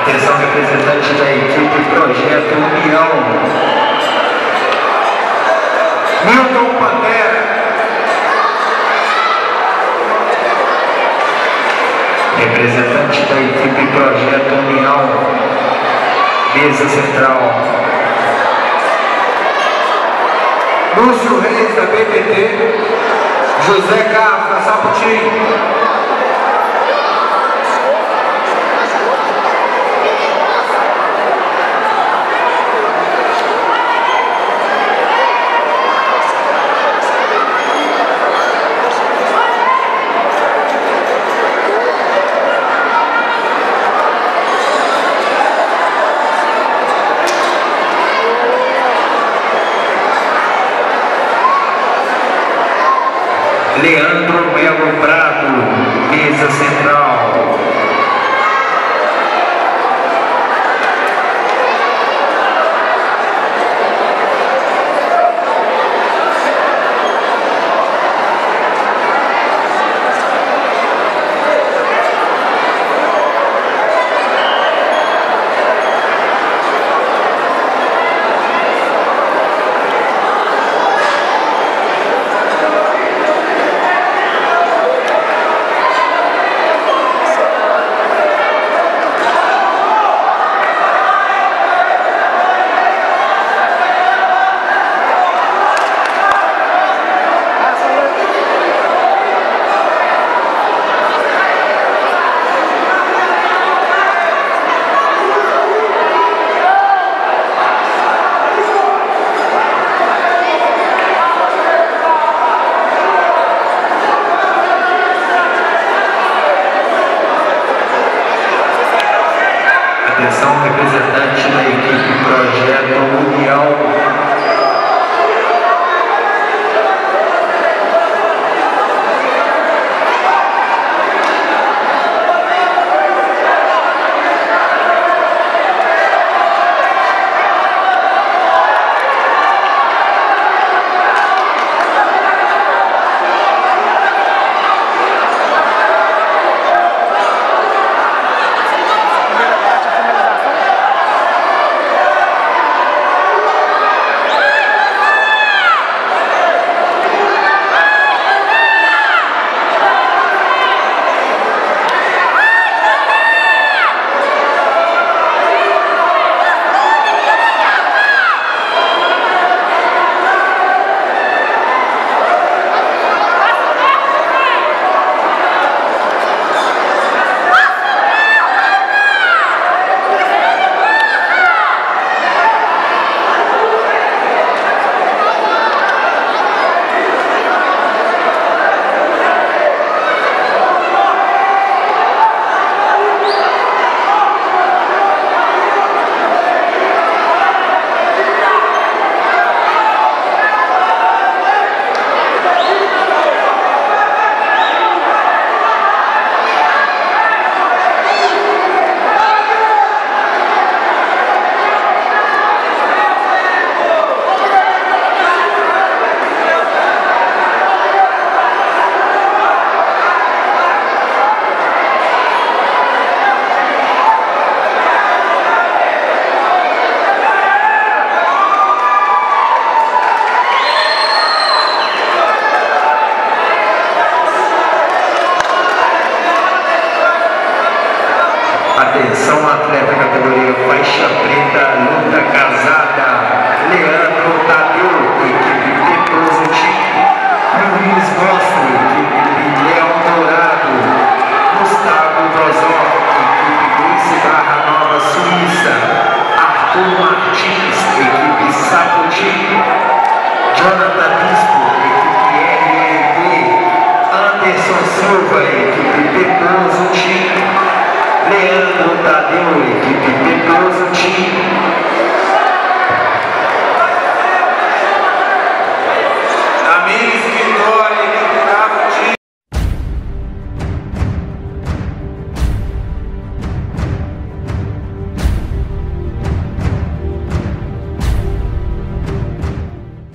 Atenção, representante da equipe Projeto União. Milton Pantera. Representante da equipe Projeto União. Mesa central. Lúcio Reis, da BPT. José Carlos, da Saputim. Leandro Melo Prado, mesa central. Atenção, representante da equipe Projeto União. Atenção, atleta categoria faixa preta, luta casada. Leandro Tadeu, equipe Petoso Time. Luiz Mostro, equipe Leão Dourado. Gustavo Brozó, equipe Luiz Barra Nova Suíça. Arthur Martins, equipe Saputim. Jonathan Bispo, equipe RNT. Anderson Silva, equipe Petoso Time. Leandro Tadeu, equipe Petoso Time.